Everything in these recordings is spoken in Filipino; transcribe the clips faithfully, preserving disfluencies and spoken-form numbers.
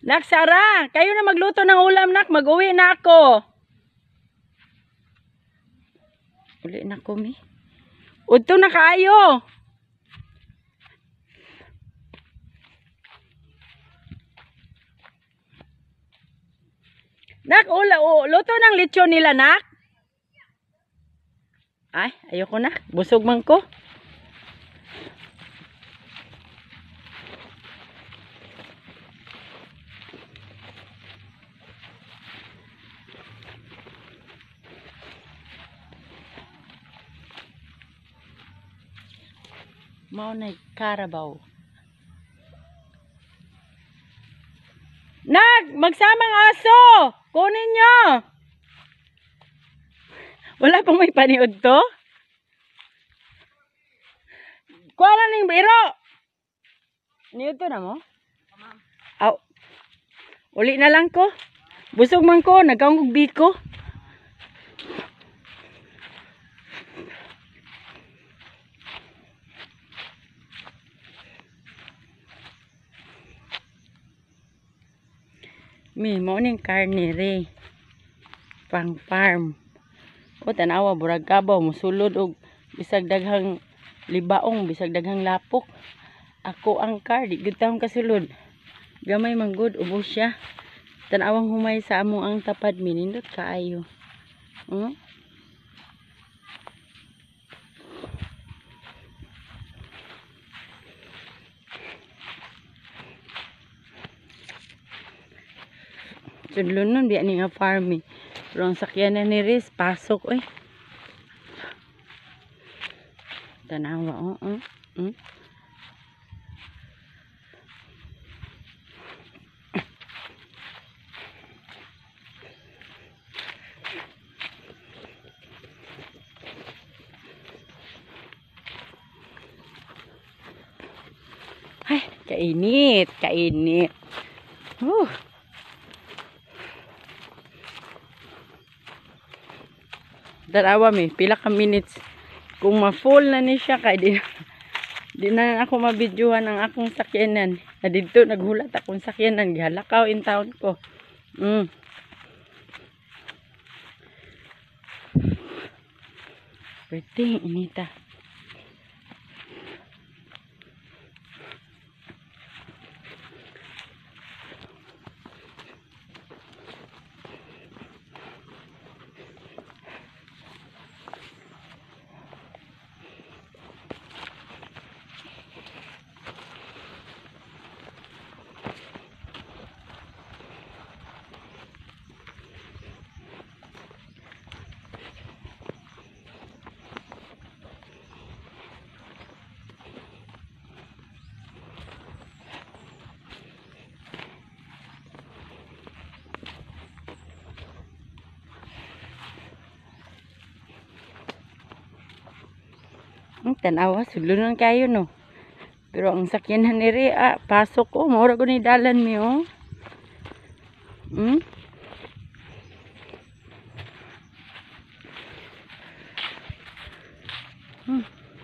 Nak, Sara, kayo na magluto ng ulam, nak. Mag-uwi na ako. Uli na ko, mi. Udto na kaayo. Nak, ula, u, luto ng lechon nila, nak. Ay, ayoko na. Busog man ko. Mao na Carabao. Nag, magsamang aso. Kunin nyo. Wala pang may paniod to. Kuha lang ning biro. Niod to na mo? Aw. Uli na lang ko. Busog man ko, nagkaungog biko. Mi, mo ning karne re. Pang farm. O tanawa burag kabaw musulod og bisag daghang libaong, bisag daghang lapok. Ako ang car, di gud taong kasulod. Gamay man gud ubos siya. Tanawang humay sa among ang tapad minindot kaayo. Hmm? Sudlon nun, biya ni nga farm eh. Pero ang sakyanan ni Riz, pasok eh. Tanawa, oh, oh. Hmm? Ay, kainit, kainit. Uh. Darawa mi, pila ka minutes. Kung ma-full na ni siya, kaya di, di na ako mabidyohan ang akong sakyanan. Na dito, naghulat akong sakyanan. Gihalakaw in town ko. Mm. Pwede, inita. Hmm, tanawa, sulunan kayo no. Pero ang sakyanan ni Re, ah, pasok ko, oh, maura ko ni dalan mi oh. Hmm? Hmm.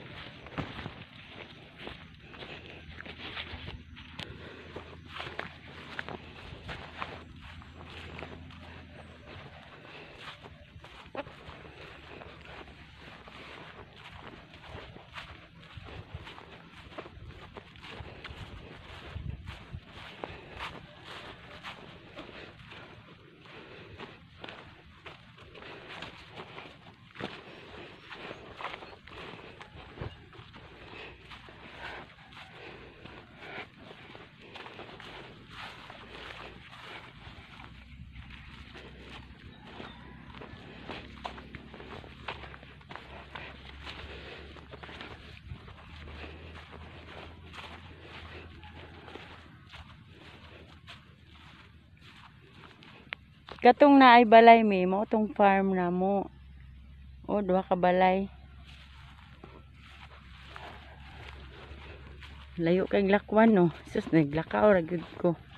Katong na ay balay mi mo tong farm na mo. O duha ka balay. Layo kay lakwan no. Sus naglakaw ra gud ko.